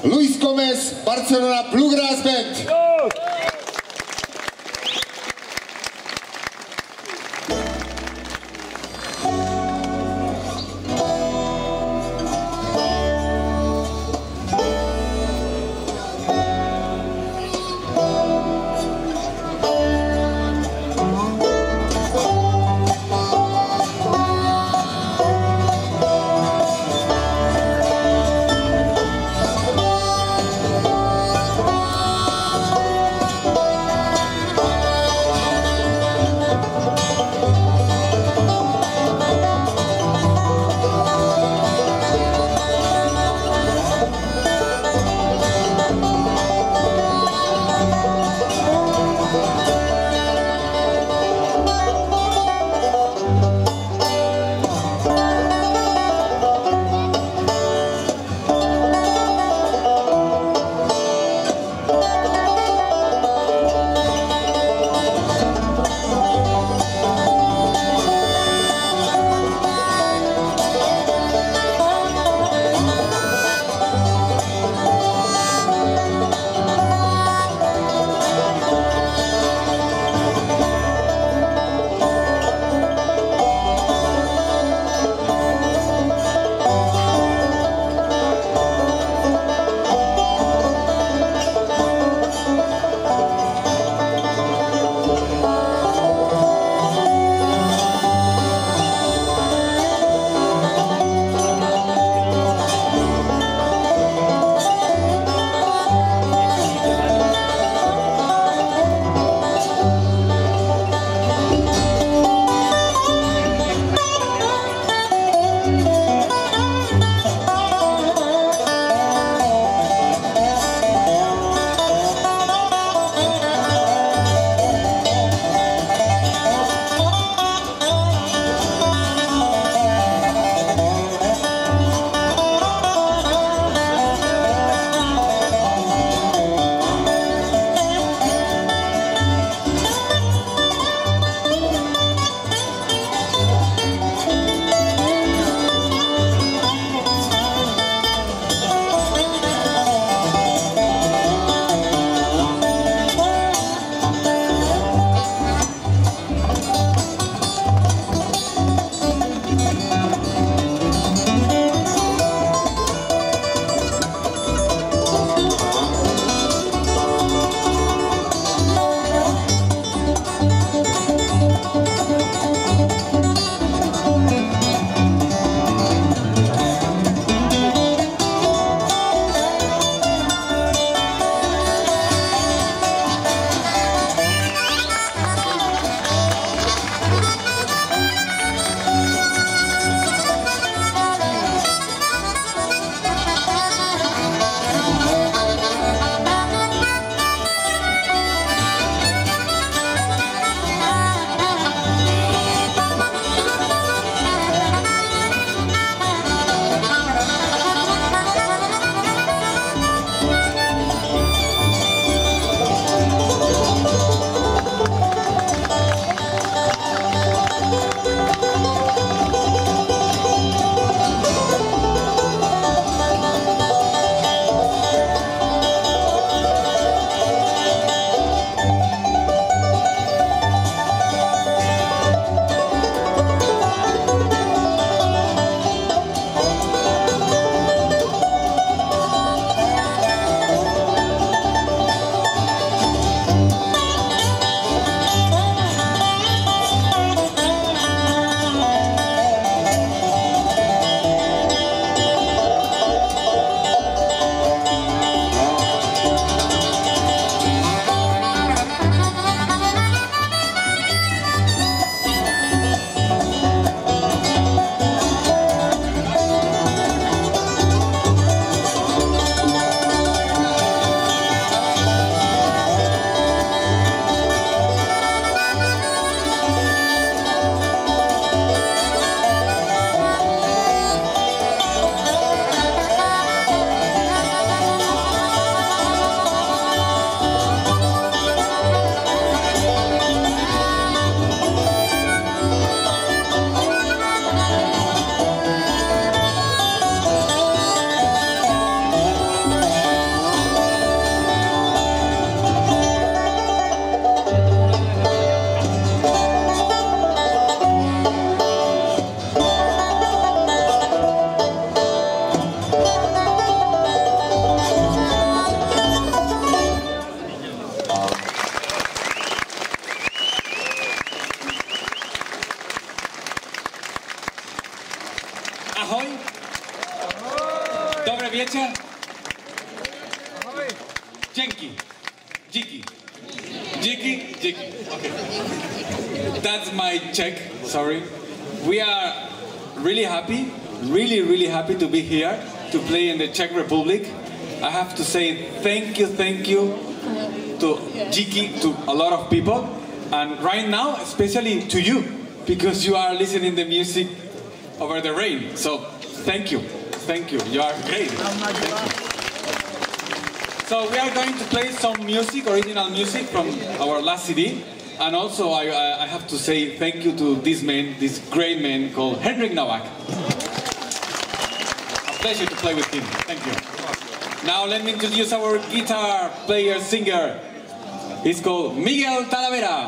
Luis Gomez, Barcelona Bluegrass Band. Dobre wiecie? Dzięki. Dziki. Dziki? Dziki. Okay. That's my Czech, sorry. We are really happy, really happy to be here to play in the Czech Republic. I have to say thank you to Dziki, to a lot of people. And right now, especially to you, because you are listening the music over the rain. So thank you, you are great. Thank you. So we are going to play some music, original music from our last CD. And also I have to say thank you to this man, this great man called Henrik Nowak. A pleasure to play with him, thank you. Now let me introduce our guitar player, singer. He's called Miguel Talavera.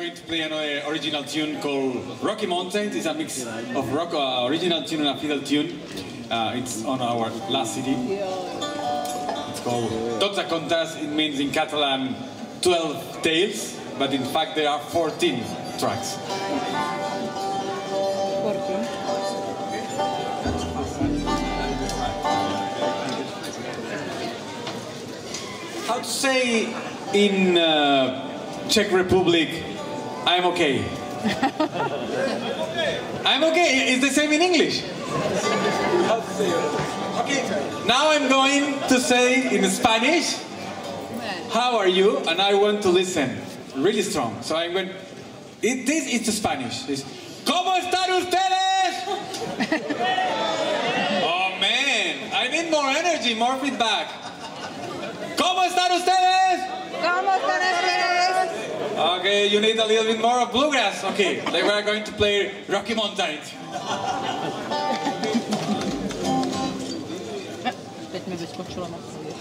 going to play another original tune called Rocky Mountains. It's a mix of rock, original tune and a fiddle tune. It's on our last CD. It's called 12 Contes. It means in Catalan 12 tales, but in fact there are 14 tracks. How to say in Czech Republic, I'm okay? I'm okay. It's the same in English. How to say it? Okay. Now I'm going to say in Spanish, how are you? And I want to listen really strong. So I'm going. It's Spanish. It's, ¿Cómo están ustedes? Oh man, I need more energy, more feedback. ¿Cómo están ustedes? ¿Cómo están ustedes? Okay, you need a little bit more of bluegrass. Okay, they were going to play Rocky Mountains. Teď mi vyskočilo na chvíli.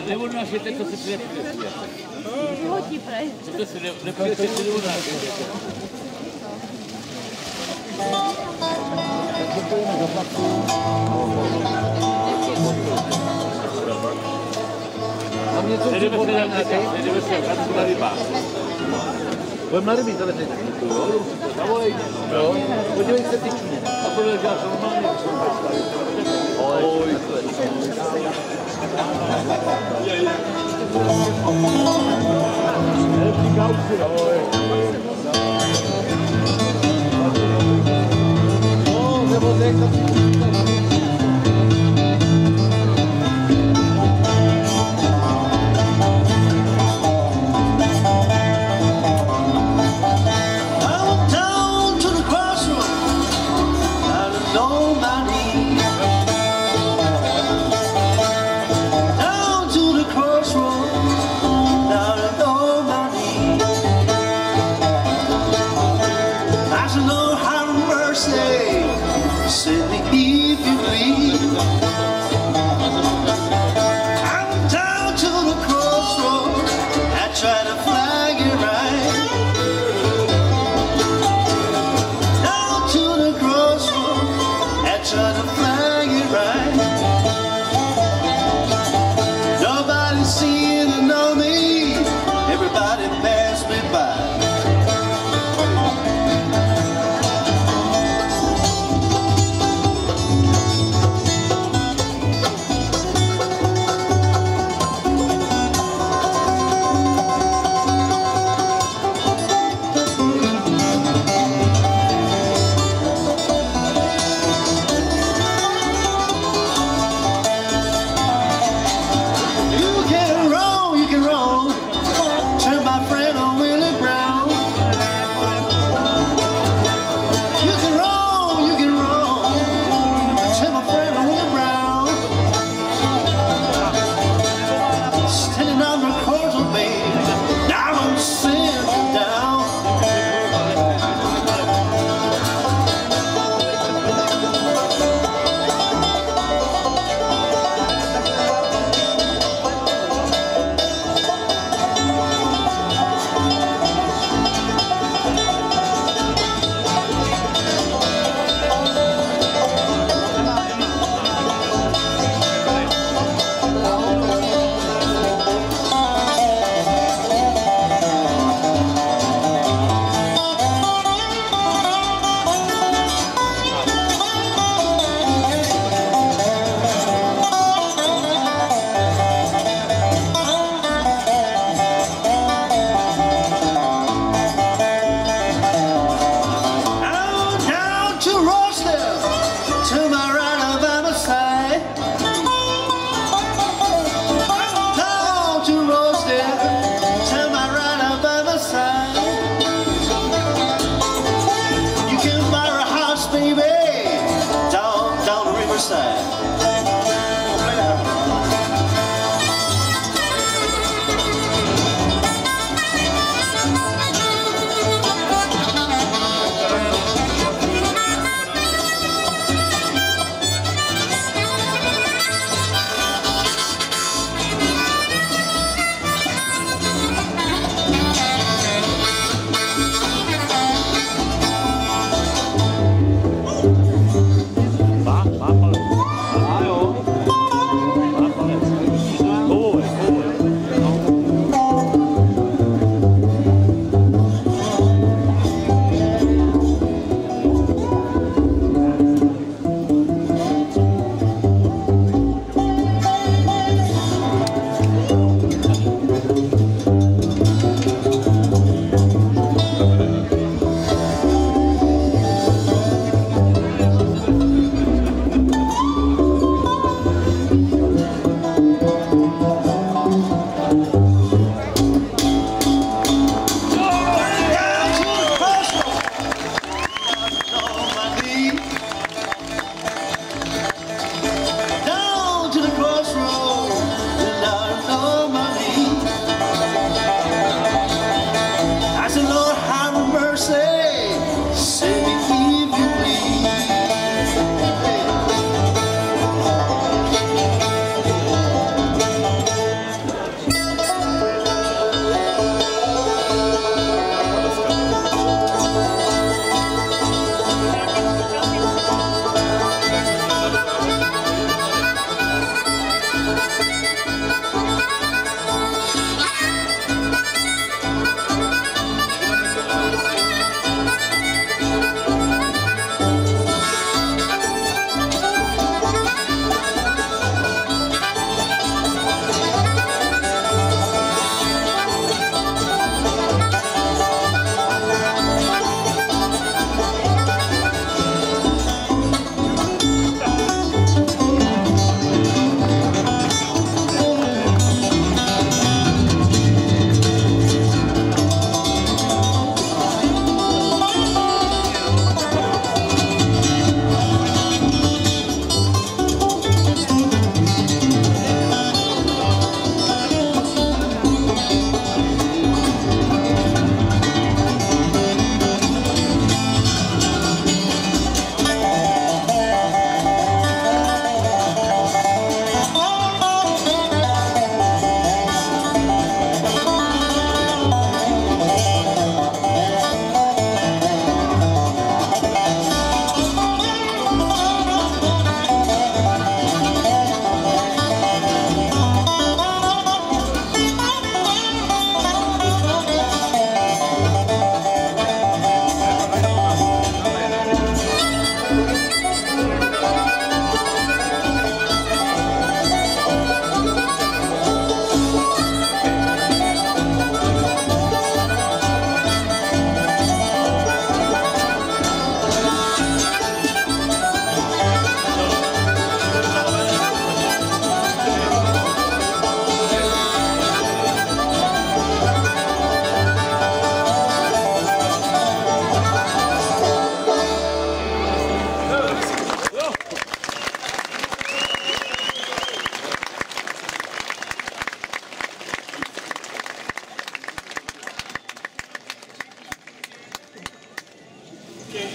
Nebo naše, to se přijde. To se nepřijde, nebo naše. Tam něco připomeň na ty? Jdeme se na ryba. Budeme na ryby, tady teď. Zavolej mě. Jo? Podívej se ty čuně. A to je dělat normálně. Oj. Send me if you please. I'm down to the crossroads. I try to flag it right. Down to the crossroads. I try to flag it right. Nobody seeing to know me. Everybody pass me by.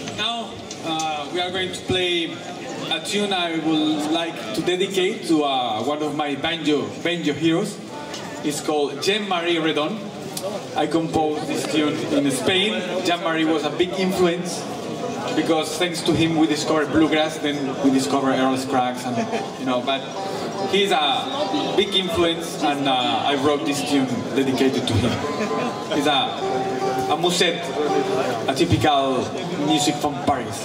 Now we are going to play a tune I would like to dedicate to one of my banjo heroes. It's called Jean-Marie Redon. I composed this tune in Spain. Jean-Marie was a big influence because thanks to him we discovered bluegrass, then we discovered Earl Scruggs, and but he's a big influence, and I wrote this tune dedicated to him. It's a musette, a typical music from Paris.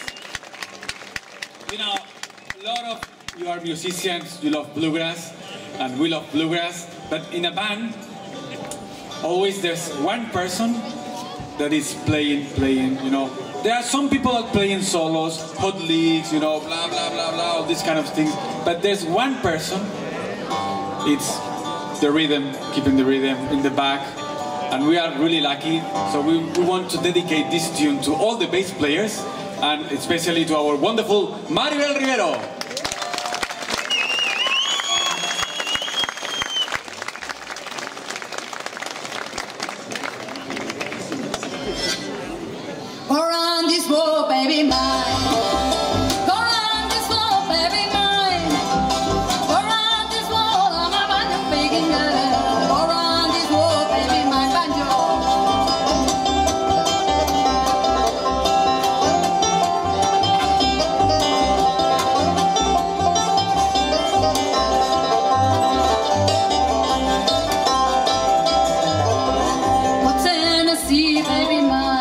You know, a lot of you are musicians, you love bluegrass, and we love bluegrass. But in a band, always there's one person that is playing, you know. There are some people that play in solos, hot leads, you know, blah, blah, blah, blah, all these kind of things. But there's one person, it's the rhythm, keeping the rhythm in the back. And we are really lucky. So we want to dedicate this tune to all the bass players, and especially to our wonderful Maribel Rivero. Around this world, baby, mine. Go around this world, baby, mine. Go around this world, I'm a banjo picking girl. Go around this world, baby, my banjo. What's Tennessee, baby, mine?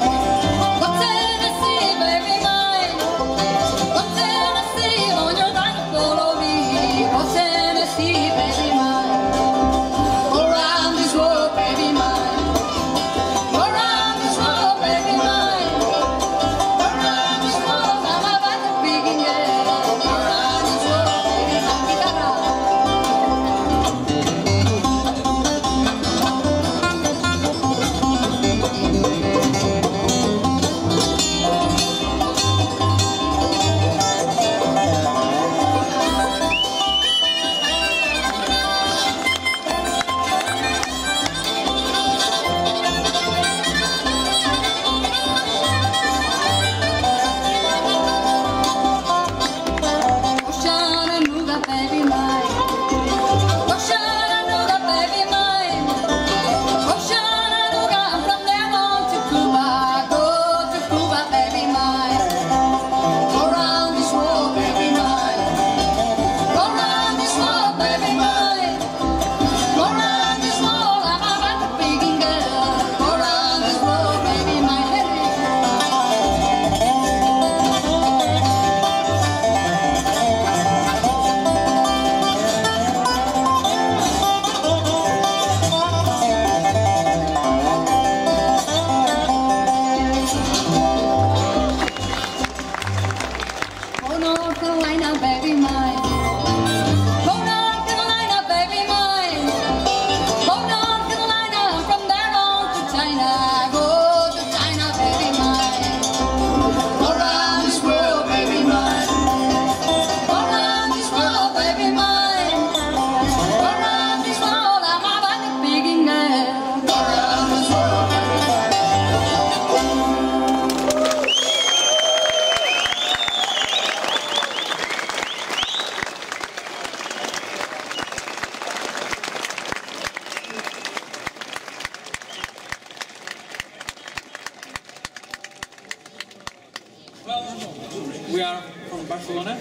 We are from Barcelona,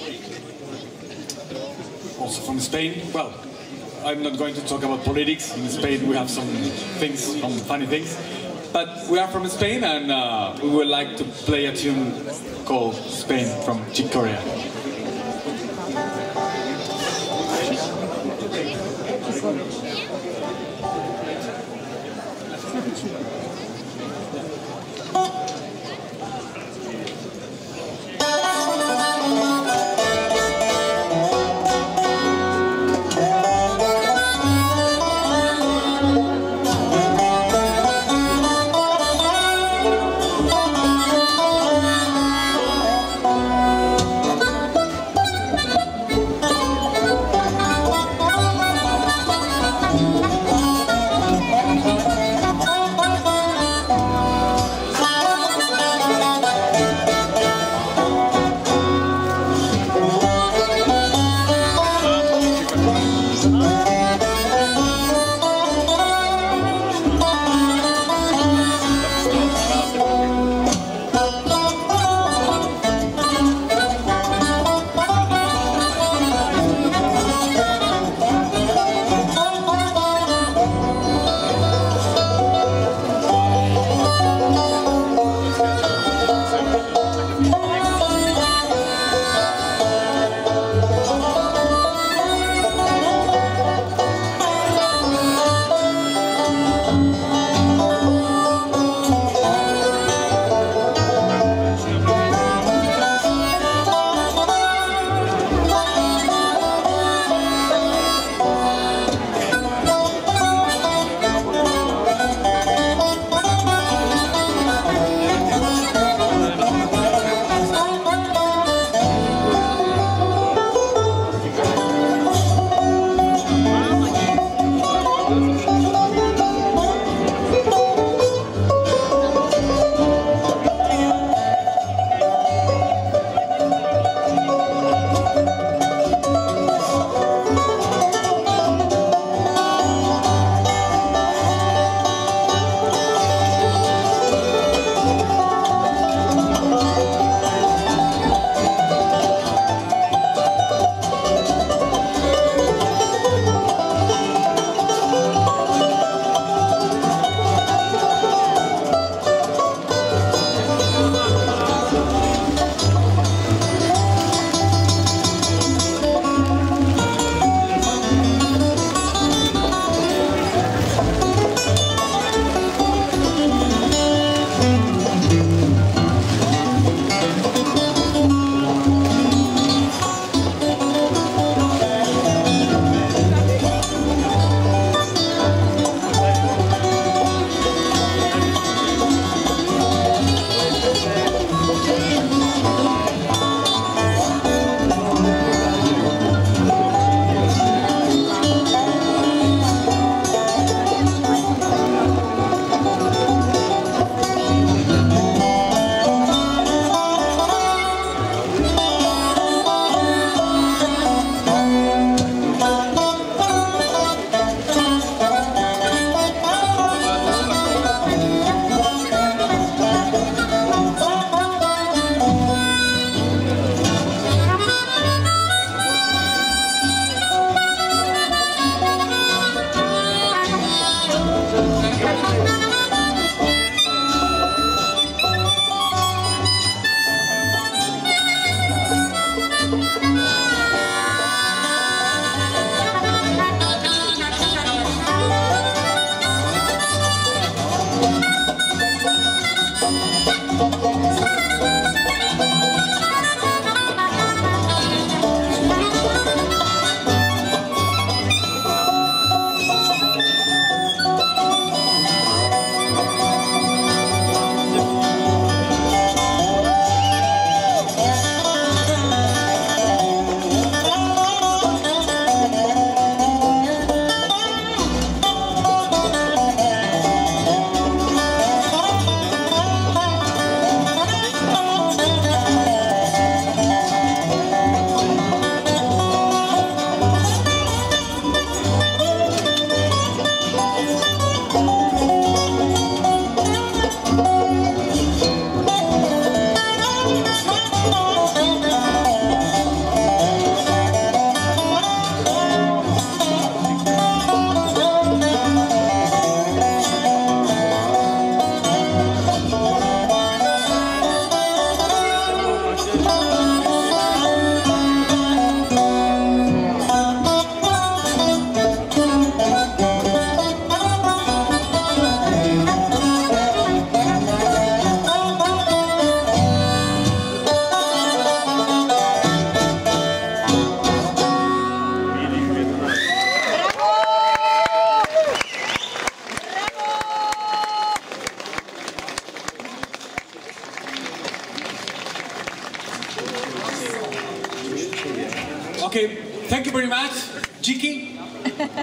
also from Spain. Well, I'm not going to talk about politics. In Spain we have some things, some funny things. But we are from Spain, and we would like to play a tune called Spain from Chick Corea.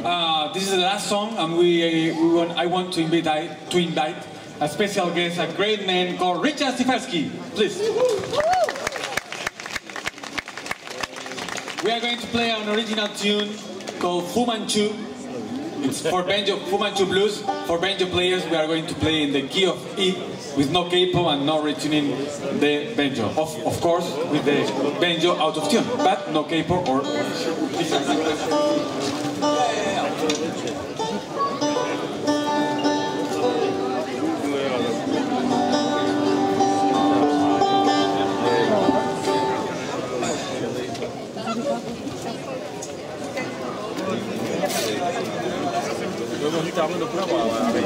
This is the last song, and I want to invite a special guest, a great man called Richard Siferski. Please. We are going to play an original tune called Fu Manchu. It's for banjo, Fu Manchu blues. For banjo players, we are going to play in the key of E with no capo and no retuning the banjo. Of course, with the banjo out of tune, but no capo or... Dáme doprava, ale...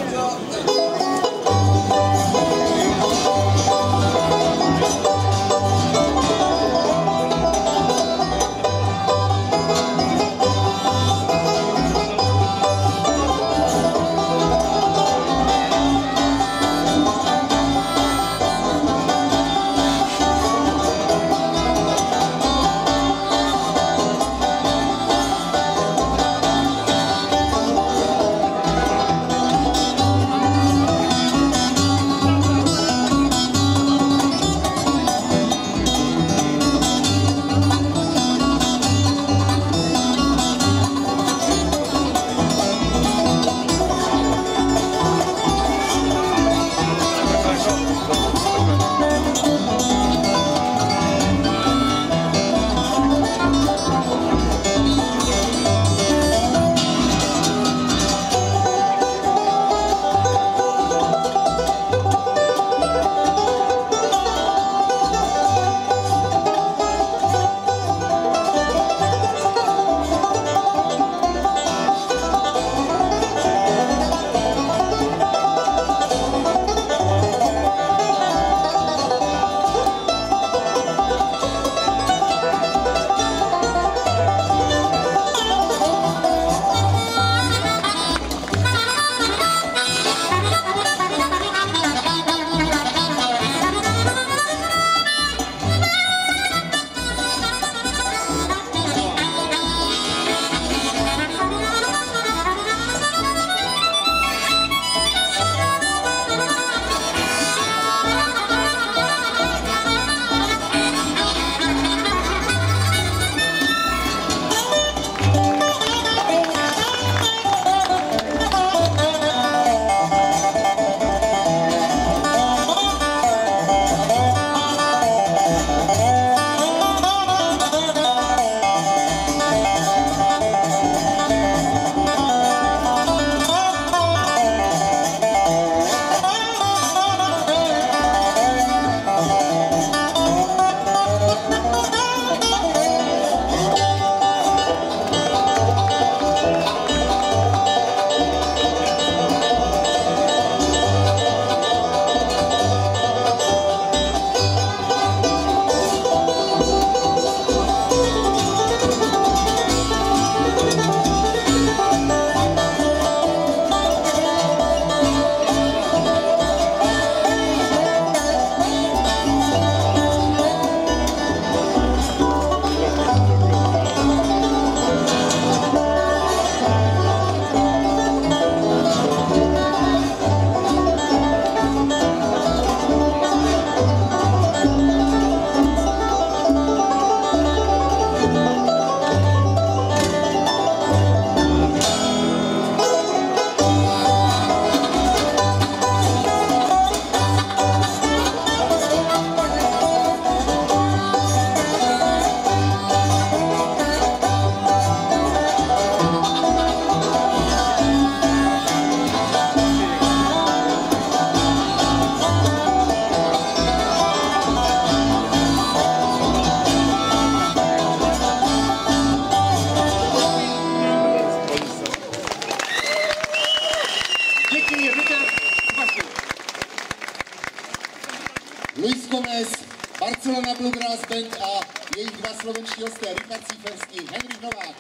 Luis Gomez, Barcelona Bluegrass Band a jejich dva slovenští hosté, Richard Siferski, Henrik Novák.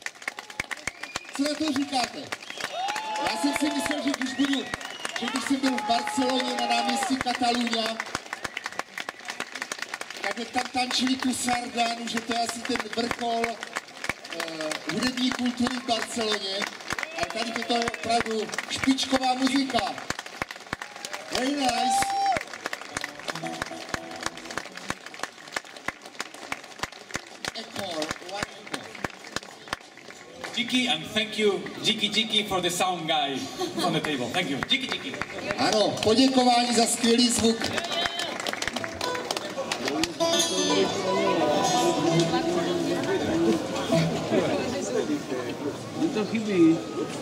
Co na to říkáte? Já jsem si myslel, že když jsem byl v Barceloně na náměstí Catalunya, tak jak tam tančili tu sardánu, že to je asi ten vrchol hudební kultury v Barceloně. A tady toto je opravdu špičková muzika. Very nice. Encore, one encore. Jiki, and thank you, Jiki, for the sound guy on the table. Thank you, Jiki. Ano, poděkování za skvělý zvuk. Mně to chybí.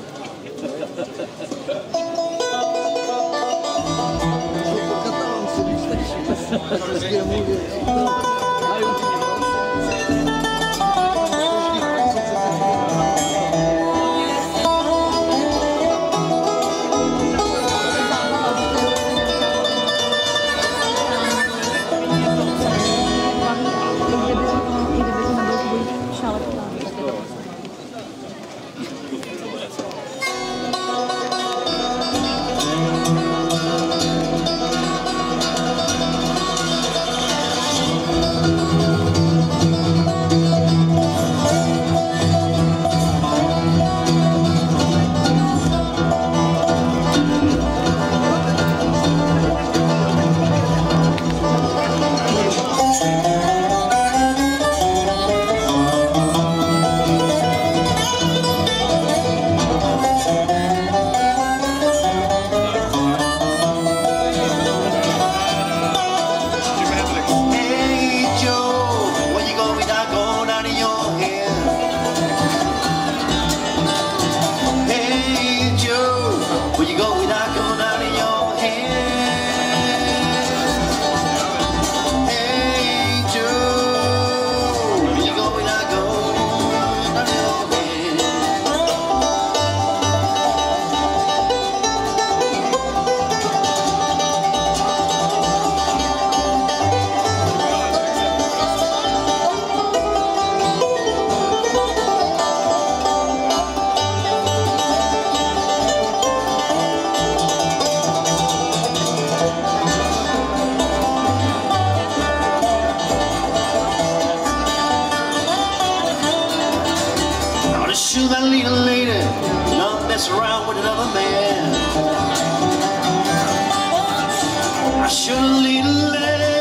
Shoot that little lady, not mess around with another man. I shoot a little lady.